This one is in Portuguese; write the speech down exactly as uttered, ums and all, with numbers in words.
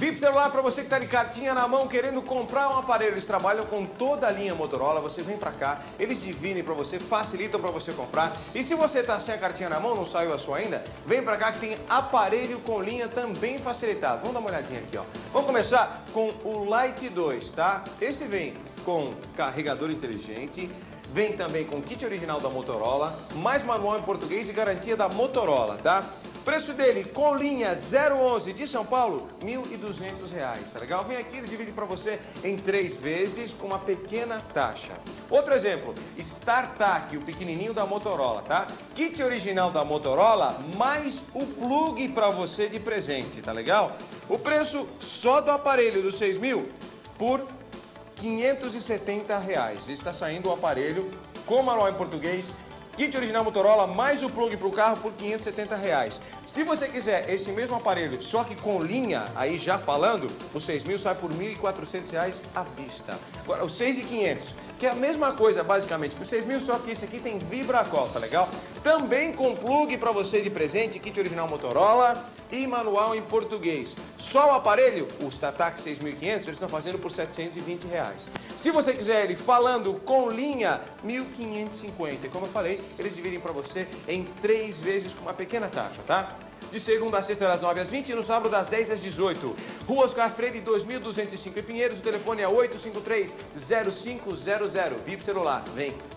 V I P Celular para você que está de cartinha na mão querendo comprar um aparelho. Eles trabalham com toda a linha Motorola. Você vem para cá, eles dividem para você, facilitam para você comprar. E se você está sem a cartinha na mão, não saiu a sua ainda, vem para cá que tem aparelho com linha também facilitado. Vamos dar uma olhadinha aqui, ó. Vamos começar com o Lite dois, tá? Esse vem com carregador inteligente. Vem também com kit original da Motorola, mais manual em português e garantia da Motorola, tá? Preço dele, com linha zero onze de São Paulo, mil e duzentos reais, tá legal? Vem aqui, eles dividem para você em três vezes com uma pequena taxa. Outro exemplo, StarTAC, o pequenininho da Motorola, tá? Kit original da Motorola, mais o plug para você de presente, tá legal? O preço só do aparelho dos seis mil por quinhentos e setenta reais. Está saindo o aparelho com manual em português, kit original Motorola, mais o plug para o carro por quinhentos e setenta reais. Se você quiser esse mesmo aparelho, só que com linha, aí já falando, o seis mil sai por mil e quatrocentos reais à vista. Agora, o seis mil e quinhentos, que é a mesma coisa basicamente que o seis mil, só que esse aqui tem Vibracol, tá legal? Também com plug para você de presente, kit original Motorola e manual em português. Só o aparelho, o StarTAC seis mil e quinhentos, eles estão fazendo por setecentos e vinte reais. Se você quiser ele falando com linha, mil quinhentos e cinquenta. E como eu falei, eles dividem para você em três vezes com uma pequena taxa, tá? De segunda a sexta, das nove às vinte e no sábado, das dez às dezoito. Rua Oscar Freire, dois mil duzentos e cinco em Pinheiros. O telefone é oito cinco três, zero cinco zero zero. V I P Celular. Vem!